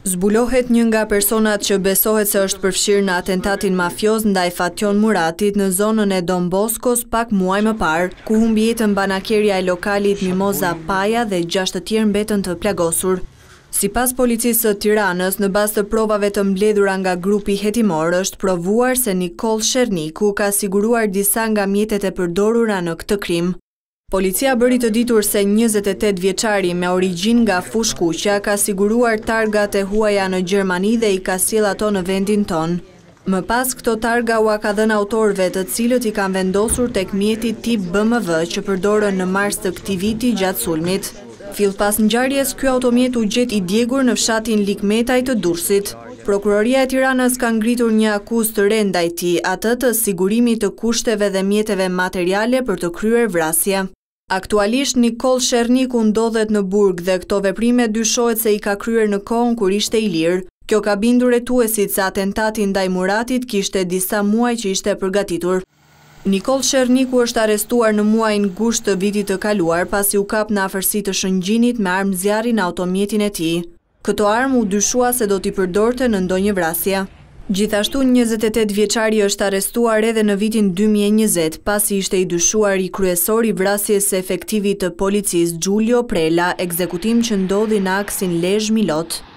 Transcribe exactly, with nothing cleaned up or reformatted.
Zbulohet një nga personat që besohet se është përfshirë në atentatin mafioz ndaj Fatjon Muratit në zonën e Don Boskos pak muaj më parë, ku humbi jetën banakerja e lokalit Mimoza Paja dhe gjashtë të tjerë mbetën të plagosur. Sipas policisë së Tiranës, në bazë të provave të mbledhura nga grupi hetimor, është provuar se Nikol Sherniku ka siguruar disa nga mjetet e përdorura në këtë krim. Policia bëri të ditur se njëzet e tetë vjeçari me origjinë nga Fushkuqja ka siguruar targat e huaja në Gjermani dhe i ka sjellë ato në vendin ton. Më pas këto targa u ka dhënë autorëve, të cilët i kanë vendosur tek mjeti tip B M W që përdorën në mars të këtij viti gjatë sulmit. Fill pas ngjarjes, ky automjet u gjet i djegur në fshatin Likmetaj të Durrësit. Prokuroria e Tiranës ka ngritur një akuzë të re ndaj tij, atë të sigurimit të kushteve dhe mjeteve materiale për të kryer vrasje. Aktualisht Nikol Sherniku ndodhet në burg dhe këto veprime dyshohet se i ka kryer në kohën kur ishte i lirë. Kjo ka bindur hetuesit se atentati ndaj Muratit kishte disa muaj që ishte përgatitur. Nikol Sherniku është arrestuar në muajin gusht të vitit të kaluar pasi u kap në afërsi të Shëngjinit me armë zjarri në automjetin e tij. Këto armë u dyshua se do t'i përdorte në ndonjë vrasje. Gjithashtu, njëzet e tetë vjeçari është arrestuar edhe në vitin dy mijë e njëzet, pasi ishte i dyshuar i kryesor i vrasjes së efektivit të policisë Giulio Prela, ekzekutim që ndodhi në aksin Lezhë Milot.